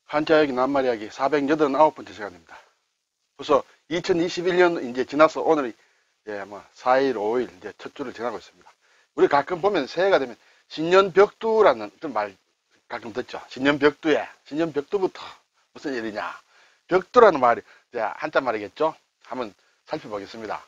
한자여기 낱말이야기 489번째 시간입니다. 벌써 2021년 이제 지나서 오늘이 예, 4일, 5일 이제 첫 주를 지나고 있습니다. 우리 가끔 보면 새해가 되면 신년벽두라는 말 가끔 듣죠. 신년벽두부터 무슨 일이냐. 벽두라는 말이 이제 한자 말이겠죠. 한번 살펴보겠습니다.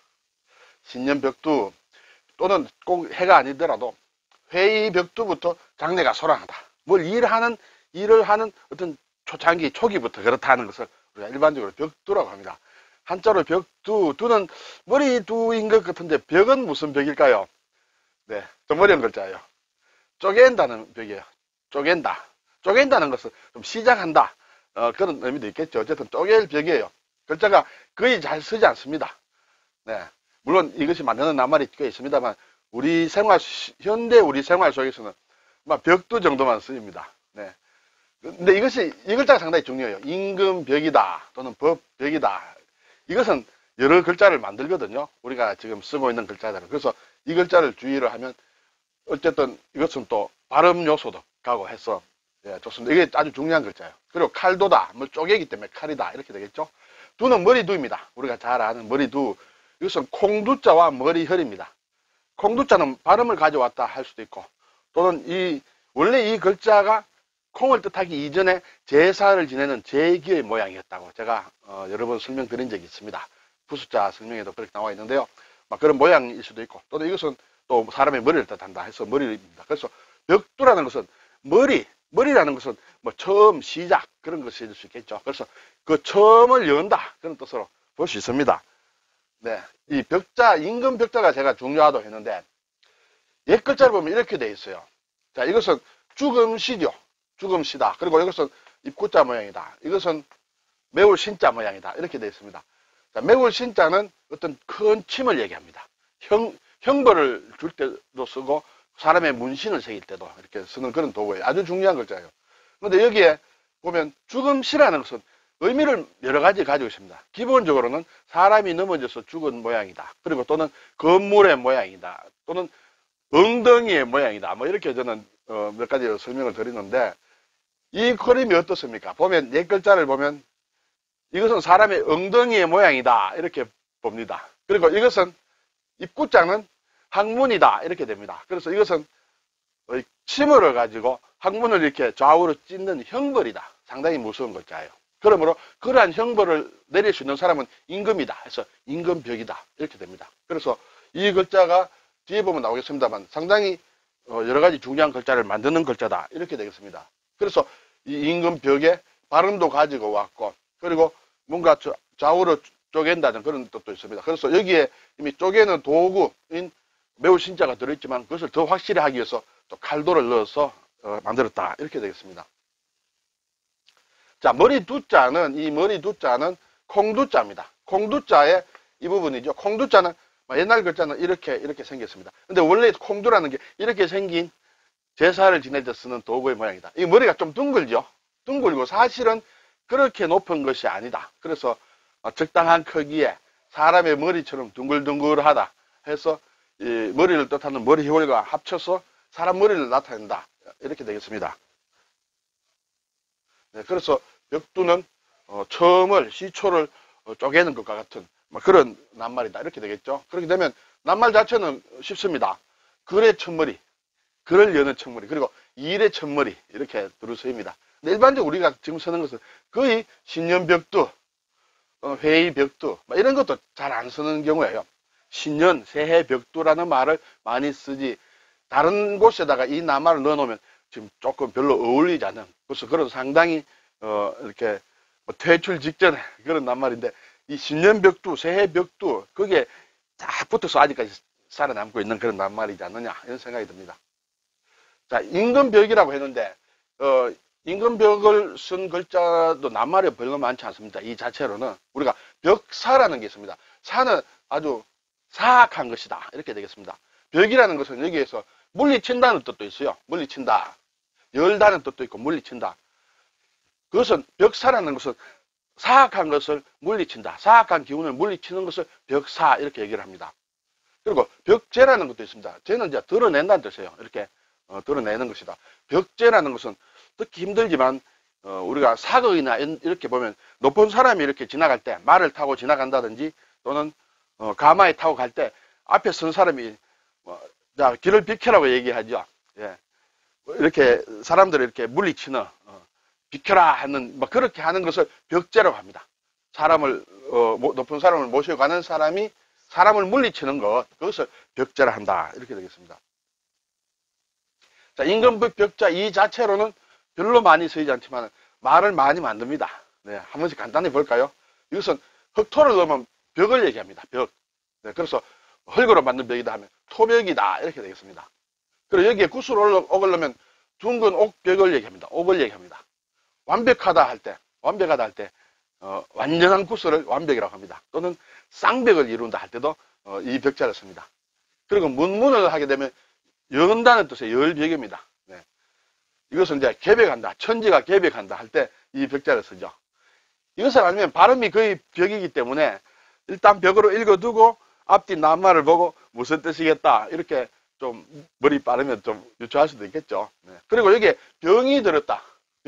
신년벽두 또는 꼭 해가 아니더라도 회의벽두부터 장래가 소란하다. 뭘 일을 하는 어떤 초창기 초기부터 그렇다는 것을 우리가 일반적으로 벽두라고 합니다. 한자로 벽두, 두는 머리두인 것 같은데 벽은 무슨 벽일까요? 네, 좀 어려운 글자예요. 쪼갠다는 벽이에요. 쪼갠다. 쪼갠다는 것은 좀 시작한다. 그런 의미도 있겠죠. 어쨌든 쪼갤 벽이에요. 글자가 거의 잘 쓰지 않습니다. 네, 물론 이것이 만드는 낱말이 꽤 있습니다만 현대 우리 생활 속에서는 벽두 정도만 쓰입니다. 네. 근데 이 글자가 상당히 중요해요. 임금벽이다 또는 법벽이다. 이것은 여러 글자를 만들거든요. 우리가 지금 쓰고 있는 글자들은. 그래서 이 글자를 주의를 하면 어쨌든 이것은 또 발음 요소도 가고 해서 예, 좋습니다. 이게 아주 중요한 글자예요. 그리고 칼도다, 쪼개기 때문에 칼이다 이렇게 되겠죠. 두는 머리두입니다. 우리가 잘 아는 머리두. 이것은 콩두자와 머리혈입니다. 콩두자는 발음을 가져왔다 할 수도 있고 또는 원래 이 글자가 콩을 뜻하기 이전에 제사를 지내는 제기의 모양이었다고 제가 여러 번 설명드린 적이 있습니다. 부숫자 설명에도 그렇게 나와 있는데요. 그런 모양일 수도 있고 또는 이것은 또 사람의 머리를 뜻한다 해서 머리입니다. 그래서 벽두라는 것은 머리라는 것은 처음 시작 그런 것일 수 있겠죠. 그래서 그 처음을 연다 그런 뜻으로 볼 수 있습니다. 네, 이 벽자 임금 벽자가 제가 중요하다고 했는데 옛 글자를 보면 이렇게 돼 있어요. 자, 이것은 죽음시죠. 죽음시다. 그리고 이것은 입구자 모양이다. 이것은 매울 신자 모양이다. 이렇게 되어 있습니다. 자, 매울 신자는 어떤 큰 침을 얘기합니다. 형벌을 줄 때도 쓰고 사람의 문신을 새길 때도 이렇게 쓰는 그런 도구예요. 아주 중요한 글자예요. 그런데 여기에 보면 죽음시라는 것은 의미를 여러 가지 가지고 있습니다. 기본적으로는 사람이 넘어져서 죽은 모양이다. 그리고 또는 건물의 모양이다. 또는 엉덩이의 모양이다. 이렇게 저는 몇 가지 설명을 드리는데 이 그림이 어떻습니까? 보면 옛 글자를 보면 이것은 사람의 엉덩이의 모양이다 이렇게 봅니다. 그리고 이것은 입구자는 항문이다 이렇게 됩니다. 그래서 이것은 침을 가지고 항문을 이렇게 좌우로 찢는 형벌이다. 상당히 무서운 글자예요. 그러므로 그러한 형벌을 내릴 수 있는 사람은 임금이다 해서 임금벽이다 이렇게 됩니다. 그래서 이 글자가 뒤에 보면 나오겠습니다만 상당히 여러 가지 중요한 글자를 만드는 글자다 이렇게 되겠습니다. 그래서 이 임금벽에 발음도 가지고 왔고 그리고 뭔가 좌우로 쪼갠다는 그런 뜻도 있습니다. 그래서 여기에 이미 쪼개는 도구인 매우 신자가 들어있지만 그것을 더 확실히 하기 위해서 또 칼도를 넣어서 만들었다 이렇게 되겠습니다. 자, 이 머리두자는 콩두자입니다. 콩두자의 이 부분이죠. 콩두자는 옛날 글자는 이렇게 생겼습니다. 근데 원래 콩두라는 게 이렇게 생긴 제사를 지낼 때 쓰는 도구의 모양이다. 이 머리가 좀 둥글죠. 둥글고 사실은 그렇게 높은 것이 아니다. 그래서 적당한 크기에 사람의 머리처럼 둥글둥글하다 해서 이 머리를 뜻하는 머리혈과 합쳐서 사람 머리를 나타낸다. 이렇게 되겠습니다. 네, 그래서 벽두는 시초를 쪼개는 것과 같은 그런 낱말이다. 이렇게 되겠죠. 그렇게 되면 낱말 자체는 쉽습니다. 글의 첫머리, 글을 여는 첫머리, 그리고 일의 첫머리 이렇게 두루 쓰입니다. 일반적으로 우리가 지금 쓰는 것은 거의 신년벽두, 회의벽두 이런 것도 잘 안 쓰는 경우예요. 신년, 새해 벽두라는 말을 많이 쓰지 다른 곳에다가 이 낱말을 넣어놓으면 지금 조금 별로 어울리지 않는 그래서 그런 상당히 이렇게 퇴출 직전에 그런 낱말인데 이 신년벽두, 새해벽두 거기에 딱 붙어서 아직까지 살아남고 있는 그런 낱말이지 않느냐 이런 생각이 듭니다. 자, 임금벽이라고 했는데 임금벽을 쓴 글자도 낱말이 별로 많지 않습니다. 이 자체로는 우리가 벽사라는 게 있습니다. 사는 아주 사악한 것이다 이렇게 되겠습니다. 벽이라는 것은 여기에서 물리친다는 뜻도 있어요. 물리친다. 열다는 뜻도 있고 물리친다. 그것은 벽사라는 것은 사악한 것을 물리친다. 사악한 기운을 물리치는 것을 벽사 이렇게 얘기를 합니다. 그리고 벽제라는 것도 있습니다. 제는 이제 드러낸다는 뜻이에요. 이렇게 드러내는 것이다. 벽제라는 것은 듣기 힘들지만 우리가 사극이나 이렇게 보면 높은 사람이 이렇게 지나갈 때 말을 타고 지나간다든지 또는 가마에 타고 갈 때 앞에 선 사람이 자, 길을 비켜라고 얘기하죠. 예. 이렇게 사람들을 이렇게 물리치는 비켜라 하는 그렇게 하는 것을 벽제라고 합니다. 사람을 높은 사람을 모시고 가는 사람이 사람을 물리치는 것, 그것을 벽제라 한다, 이렇게 되겠습니다. 자, 임금부 벽자 이 자체로는 별로 많이 쓰이지 않지만 말을 많이 만듭니다. 네, 한 번씩 간단히 볼까요? 이것은 흙토를 넣으면 벽을 얘기합니다. 벽. 네, 그래서 흙으로 만든 벽이다 하면 토벽이다, 이렇게 되겠습니다. 그리고 여기에 구슬을 옥을 둥근 옥벽을 얘기합니다. 옥을 얘기합니다. 완벽하다 할 때, 완전한 구슬을 완벽이라고 합니다. 또는 쌍벽을 이룬다 할 때도 이 벽자를 씁니다. 그리고 문문을 하게 되면 연다는 뜻의 열벽입니다. 네. 이것은 이제 개벽한다, 천지가 개벽한다 할 때 이 벽자를 쓰죠. 이것을 알면 발음이 거의 벽이기 때문에 일단 벽으로 읽어두고 앞뒤 낱말을 보고 무슨 뜻이겠다 이렇게 좀 머리 빠르면 좀 유추할 수도 있겠죠. 네. 그리고 여기에 병이 들었다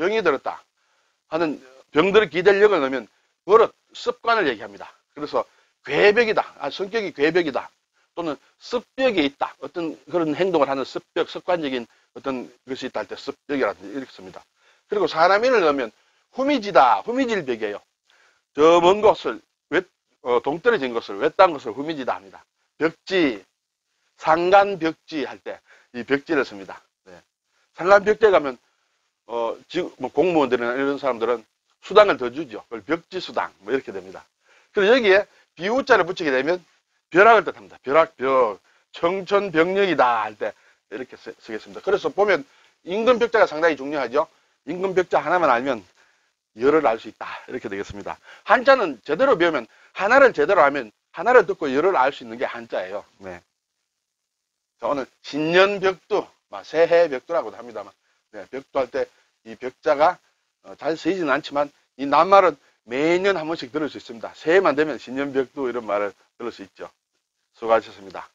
하는 병들의 기대력을 넣으면 버릇, 습관을 얘기합니다. 그래서 괴벽이다, 성격이 괴벽이다, 또는 습벽이 있다, 어떤 그런 행동을 하는 습벽, 습관적인 어떤 것이 있다 할 때 습벽이라든지 이렇게 씁니다. 그리고 사람인을 넣으면 후미지다, 후미질벽이에요. 저 먼 곳을 동떨어진 것을 외딴 것을 후미지다 합니다. 벽지, 상간벽지 할 때 이 벽지를 씁니다. 네. 상간벽지에 가면 지금 공무원들이나 이런 사람들은 수당을 더 주죠. 그걸 벽지수당 이렇게 됩니다. 그리고 여기에 비우자를 붙이게 되면 벼락을 뜻합니다. 벼락, 벽, 청천벽력이다 할 때 이렇게 쓰겠습니다. 그래서 보면 임금벽자가 상당히 중요하죠. 임금벽자 하나만 알면 열을 알 수 있다, 이렇게 되겠습니다. 한자는 제대로 배우면 하나를 제대로 하면 하나를 듣고 열을 알 수 있는 게 한자예요. 네. 자, 오늘 신년벽두, 새해벽두라고도 합니다만, 네, 벽두 할 때 이 벽자가 잘 쓰이지는 않지만 이 낱말은 매년 한 번씩 들을 수 있습니다. 새해만 되면 신년벽두 이런 말을 들을 수 있죠. 수고하셨습니다.